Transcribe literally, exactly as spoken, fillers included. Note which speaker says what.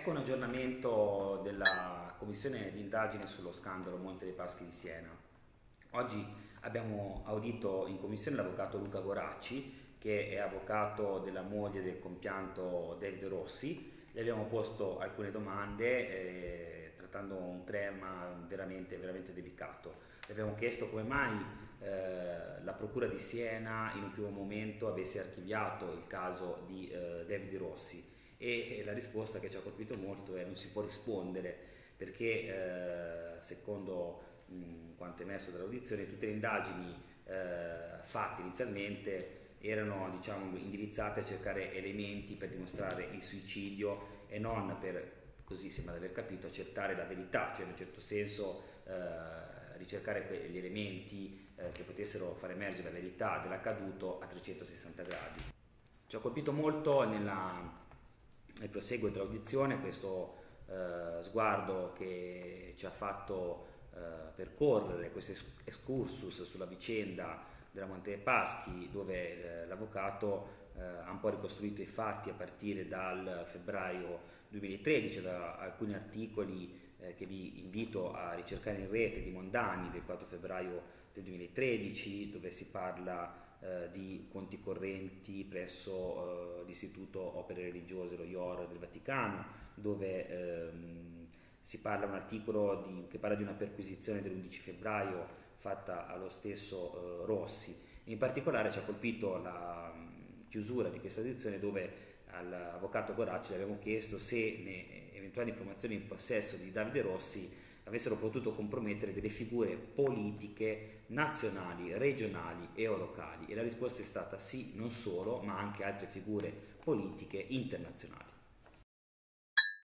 Speaker 1: Ecco un aggiornamento della commissione di indagine sullo scandalo Monte dei Paschi di Siena. Oggi abbiamo audito in commissione l'avvocato Luca Goracci, che è avvocato della moglie del compianto David Rossi. Gli abbiamo posto alcune domande eh, trattando un tema veramente, veramente delicato. Gli abbiamo chiesto come mai eh, la procura di Siena in un primo momento avesse archiviato il caso di eh, David Rossi. E la risposta che ci ha colpito molto è: non si può rispondere perché eh, secondo mh, quanto emerso dall'audizione tutte le indagini eh, fatte inizialmente erano, diciamo, indirizzate a cercare elementi per dimostrare il suicidio e non per, così sembra di aver capito, accertare la verità, cioè in un certo senso eh, ricercare quegli elementi eh, che potessero far emergere la verità dell'accaduto a trecentosessanta gradi. Ci ha colpito molto nella nel proseguo dell'audizione questo eh, sguardo che ci ha fatto eh, percorrere questo excursus sulla vicenda della Monte dei Paschi, dove eh, l'avvocato eh, ha un po' ricostruito i fatti a partire dal febbraio duemilatredici, da alcuni articoli eh, che vi invito a ricercare in rete di Mondani del quattro febbraio del duemilatredici, dove si parla Eh, di conti correnti presso eh, l'Istituto Opere Religiose, lo I O R del Vaticano, dove ehm, si parla un articolo di, che parla di una perquisizione dell'undici febbraio fatta allo stesso eh, Rossi. In particolare ci ha colpito la mh, chiusura di questa audizione, dove all'avvocato Goracci le abbiamo chiesto se le eventuali informazioni in possesso di Davide Rossi avessero potuto compromettere delle figure politiche nazionali, regionali e o locali, e la risposta è stata sì, non solo, ma anche altre figure politiche internazionali.